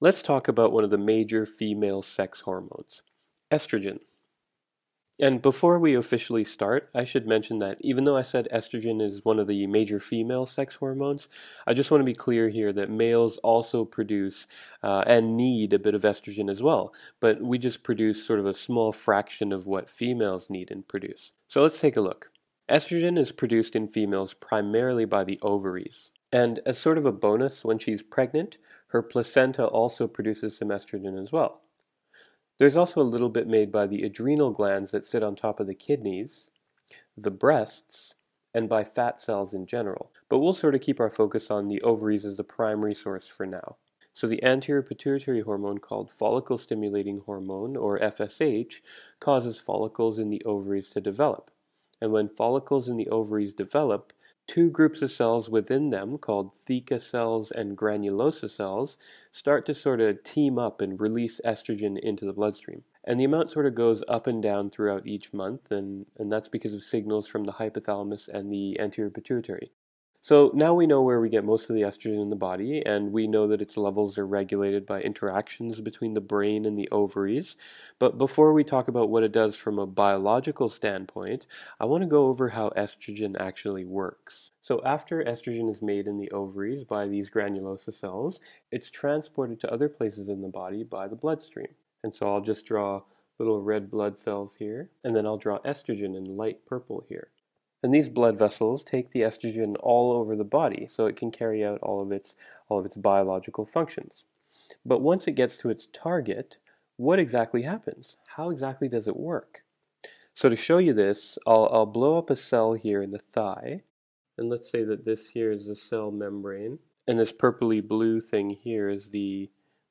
Let's talk about one of the major female sex hormones, estrogen. And before we officially start, I should mention that even though I said estrogen is one of the major female sex hormones, I just want to be clear here that males also produce and need a bit of estrogen as well, but we just produce sort of a small fraction of what females need and produce. So let's take a look. Estrogen is produced in females primarily by the ovaries. And as sort of a bonus, when she's pregnant, her placenta also produces some estrogen as well. There's also a little bit made by the adrenal glands that sit on top of the kidneys, the breasts, and by fat cells in general. But we'll sort of keep our focus on the ovaries as the primary source for now. So the anterior pituitary hormone called follicle stimulating hormone, or FSH, causes follicles in the ovaries to develop. And when follicles in the ovaries develop, two groups of cells within them, called theca cells and granulosa cells, start to sort of team up and release estrogen into the bloodstream. And the amount sort of goes up and down throughout each month, and that's because of signals from the hypothalamus and the anterior pituitary. So now we know where we get most of the estrogen in the body, and we know that its levels are regulated by interactions between the brain and the ovaries. But before we talk about what it does from a biological standpoint, I want to go over how estrogen actually works. So after estrogen is made in the ovaries by these granulosa cells, it's transported to other places in the body by the bloodstream. And so I'll just draw little red blood cells here, and then I'll draw estrogen in light purple here. And these blood vessels take the estrogen all over the body, so it can carry out all of its biological functions. But once it gets to its target, what exactly happens? How exactly does it work? So to show you this, I'll blow up a cell here in the thigh, and let's say that this here is the cell membrane, and this purpley blue thing here is the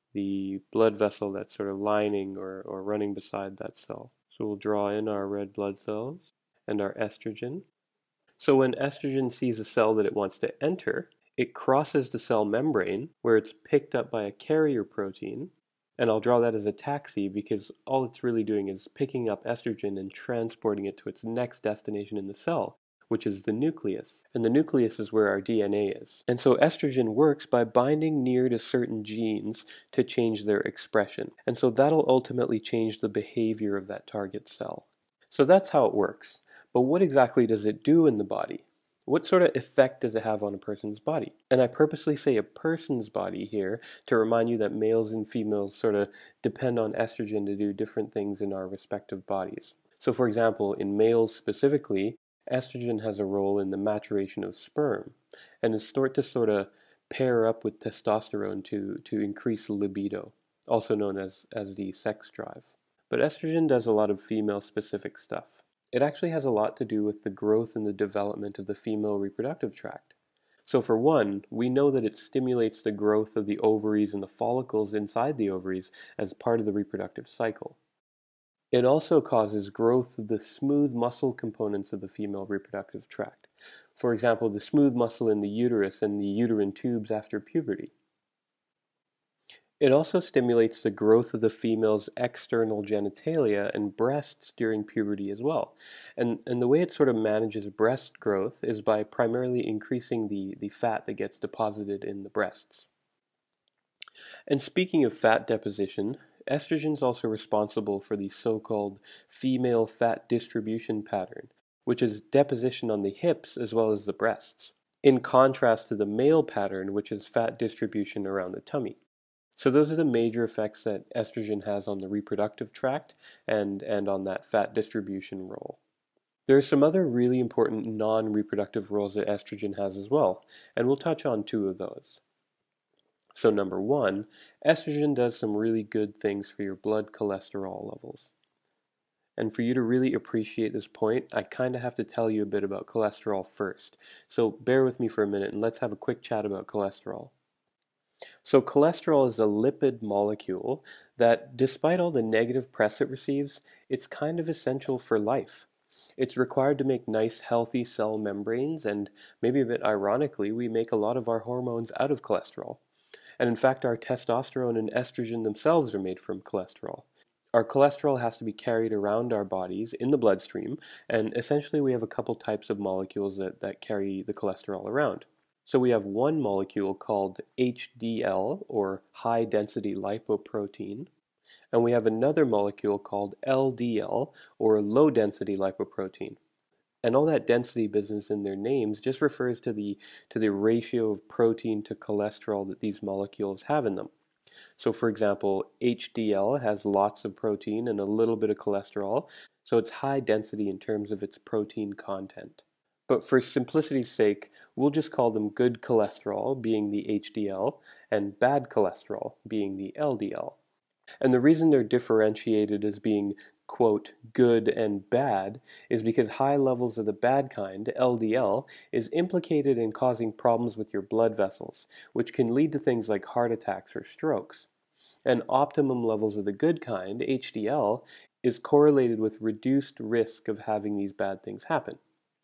blood vessel that's sort of lining or running beside that cell. So we'll draw in our red blood cells and our estrogen. So when estrogen sees a cell that it wants to enter, it crosses the cell membrane where it's picked up by a carrier protein, and I'll draw that as a taxi because all it's really doing is picking up estrogen and transporting it to its next destination in the cell, which is the nucleus. And the nucleus is where our DNA is. And so estrogen works by binding near to certain genes to change their expression. And so that'll ultimately change the behavior of that target cell. So that's how it works. But what exactly does it do in the body? What sort of effect does it have on a person's body? And I purposely say a person's body here to remind you that males and females sort of depend on estrogen to do different things in our respective bodies. So for example, in males specifically, estrogen has a role in the maturation of sperm and is thought to sort of pair up with testosterone to increase libido, also known as the sex drive. But estrogen does a lot of female-specific stuff. It actually has a lot to do with the growth and the development of the female reproductive tract. So for one, we know that it stimulates the growth of the ovaries and the follicles inside the ovaries as part of the reproductive cycle. It also causes growth of the smooth muscle components of the female reproductive tract. For example, the smooth muscle in the uterus and the uterine tubes after puberty. It also stimulates the growth of the female's external genitalia and breasts during puberty as well. And the way it sort of manages breast growth is by primarily increasing the fat that gets deposited in the breasts. And speaking of fat deposition, estrogen is also responsible for the so-called female fat distribution pattern, which is deposition on the hips as well as the breasts, in contrast to the male pattern, which is fat distribution around the tummy. So those are the major effects that estrogen has on the reproductive tract and on that fat distribution role. There are some other really important non-reproductive roles that estrogen has as well, and we'll touch on two of those. So number one, estrogen does some really good things for your blood cholesterol levels. And for you to really appreciate this point, I kind of have to tell you a bit about cholesterol first. So bear with me for a minute and let's have a quick chat about cholesterol. So cholesterol is a lipid molecule that, despite all the negative press it receives, it's kind of essential for life. It's required to make nice, healthy cell membranes, and maybe a bit ironically, we make a lot of our hormones out of cholesterol. And in fact, our testosterone and estrogen themselves are made from cholesterol. Our cholesterol has to be carried around our bodies in the bloodstream, and essentially we have a couple types of molecules that carry the cholesterol around. So we have one molecule called HDL, or high density lipoprotein, and we have another molecule called LDL, or low density lipoprotein. And all that density business in their names just refers to the ratio of protein to cholesterol that these molecules have in them. So for example, HDL has lots of protein and a little bit of cholesterol, so it's high density in terms of its protein content. But for simplicity's sake, we'll just call them good cholesterol, being the HDL, and bad cholesterol, being the LDL. And the reason they're differentiated as being, quote, good and bad is because high levels of the bad kind, LDL, is implicated in causing problems with your blood vessels, which can lead to things like heart attacks or strokes. And optimum levels of the good kind, HDL, is correlated with reduced risk of having these bad things happen.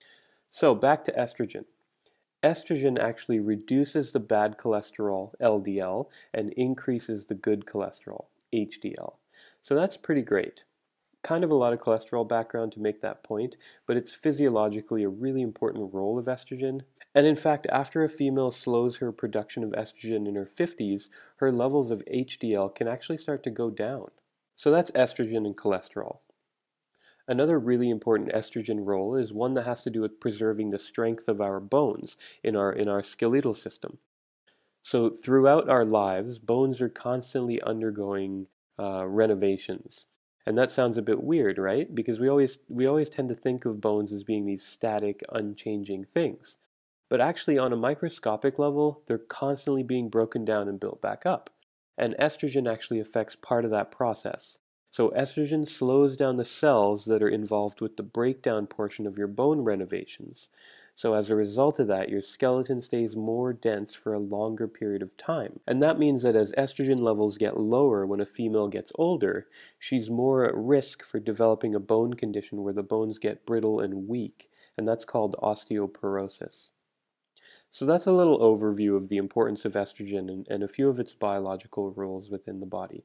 So back to estrogen. Estrogen actually reduces the bad cholesterol, LDL, and increases the good cholesterol, HDL. So that's pretty great. Kind of a lot of cholesterol background to make that point, but it's physiologically a really important role of estrogen. And in fact, after a female slows her production of estrogen in her 50s, her levels of HDL can actually start to go down. So that's estrogen and cholesterol. Another really important estrogen role is one that has to do with preserving the strength of our bones in our skeletal system. So throughout our lives, bones are constantly undergoing renovations. And that sounds a bit weird, right? Because we always tend to think of bones as being these static, unchanging things. But actually, on a microscopic level, they're constantly being broken down and built back up. And estrogen actually affects part of that process. So estrogen slows down the cells that are involved with the breakdown portion of your bone renovations. So as a result of that, your skeleton stays more dense for a longer period of time. And that means that as estrogen levels get lower when a female gets older, she's more at risk for developing a bone condition where the bones get brittle and weak, and that's called osteoporosis. So that's a little overview of the importance of estrogen and a few of its biological roles within the body.